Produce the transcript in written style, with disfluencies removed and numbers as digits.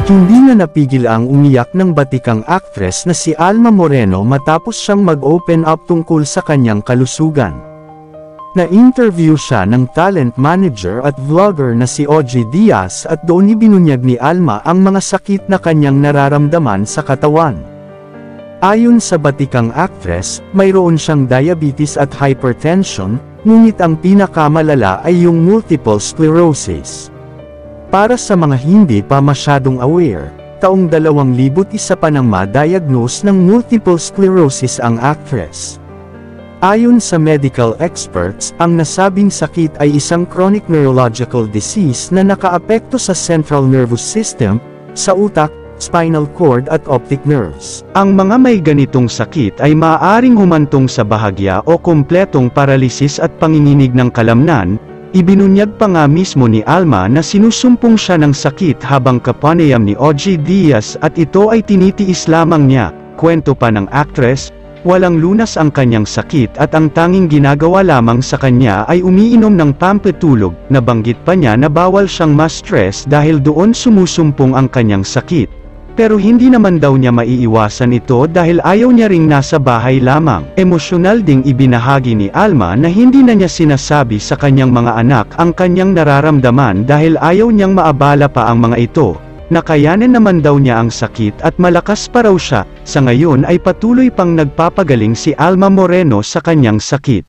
Hindi na napigil ang umiyak ng batikang aktres na si Alma Moreno matapos siyang mag-open up tungkol sa kanyang kalusugan. Na-interview siya ng talent manager at vlogger na si Audrey Diaz at doon ibinunyag ni Alma ang mga sakit na kanyang nararamdaman sa katawan. Ayon sa batikang aktres, mayroon siyang diabetes at hypertension, ngunit ang pinakamalala ay yung multiple sclerosis. Para sa mga hindi pa masyadong aware, taong 2001 pa nang ma-diagnose ng multiple sclerosis ang actress. Ayon sa medical experts, ang nasabing sakit ay isang chronic neurological disease na nakaapekto sa central nervous system, sa utak, spinal cord at optic nerves. Ang mga may ganitong sakit ay maaaring humantong sa bahagya o kumpletong paralisis at panginginig ng kalamnan. Ibinunyag pa nga mismo ni Alma na sinusumpong siya ng sakit habang kapanayam ni Audrey Diaz at ito ay tinitiis lamang niya. Kwento pa ng actress, walang lunas ang kanyang sakit at ang tanging ginagawa lamang sa kanya ay umiinom ng pampatulog. Nabanggit pa niya na bawal siyang ma-stress dahil doon sumusumpong ang kanyang sakit. Pero hindi naman daw niya maiiwasan ito dahil ayaw niya ring nasa bahay lamang. Emosyonal ding ibinahagi ni Alma na hindi na niya sinasabi sa kanyang mga anak ang kanyang nararamdaman dahil ayaw niyang maabala pa ang mga ito. Nakayanan naman daw niya ang sakit at malakas pa raw siya. Sa ngayon ay patuloy pang nagpapagaling si Alma Moreno sa kanyang sakit.